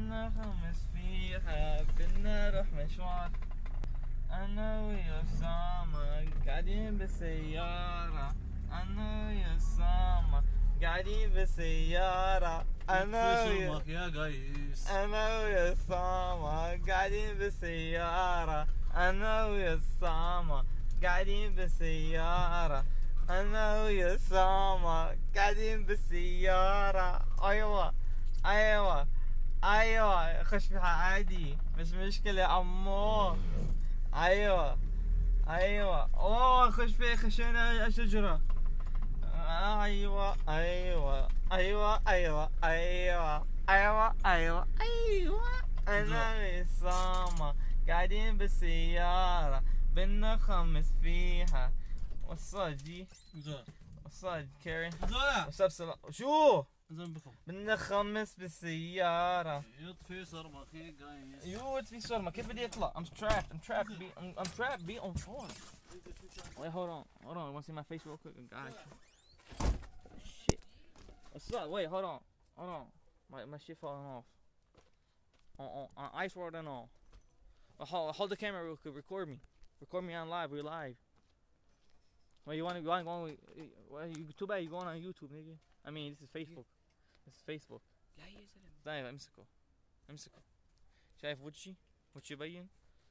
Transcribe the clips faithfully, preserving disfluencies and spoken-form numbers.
بنغمس فيها بدنا نروح مشوار. أنا ويا أسامة قاعدين بالسيارة. أنا ويا أسامة قاعدين بالسيارة. أنا ويا يا قيس. أنا ويا أسامة قاعدين بالسيارة. أنا ويا أسامة قاعدين بالسيارة. أنا ويا أسامة قاعدين بالسيارة. أيوة أيوة أيوة خش فيها عادي مش مشكلة يا أمور. ايوه ايوه اوه خش فيه خشينا شجرة. ايوه ايوه ايوه ايوه ايوه ايوه ايوه ايوه انا وسامة قاعدين بالسيارة بنخمس فيها. وصل جي وصل كارين وصل سلا شو بنخمس بالسيارة. يطفي صرمخ يا قيس. يوت في صرمة كيف بدي اطلع؟ I'm trapped. I'm trapped. Be, I'm, I'm trapped. Be on phone. Wait, hold on. Hold on. You want to see my face real quick? Got you. Shit. What's up? Wait, hold on. Hold on. My my shit falling off. On on, on ice world and all. Hold, hold the camera real quick. Record me. Record me on live. We're live. Wait, you want to go on? Go on well, you, too bad you going on YouTube, nigga. I mean, this is Facebook. This is Facebook. لا يا زلمة. طيب امسكه. امسكه. شايف وجهي؟ وجهي يبين؟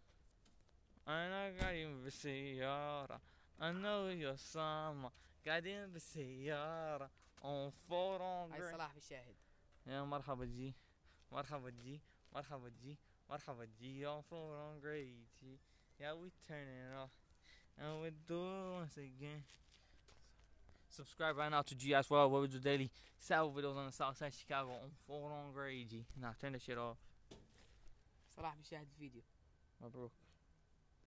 أنا قاعدين بالسيارة. أنا ويا أسامة قاعدين بالسيارة. on four on هاي صلاح بالشاهد. يا مرحبا جي. مرحبا جي. مرحبا جي. مرحبا جي on four on great G. Yeah, we turning it off and we do it once again. Subscribe right now to G as well. What we do daily South videos on the South Side Chicago on four on great G. Now turn the shit off. صلاح بيشاهد الفيديو. مبروك.